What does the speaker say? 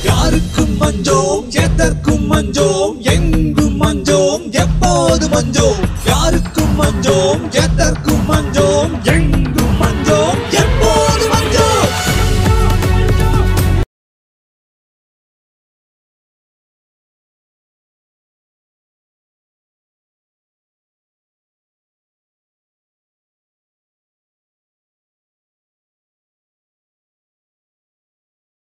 யாருக்கும் மஞ்சோம் எதற்கும் மஞ்சோம் எங்கும் மஞ்சோம் எப்போது மஞ்சோம் யாருக்கும் மஞ்சோம் எதற்கும் மஞ்சோம் எங்கும்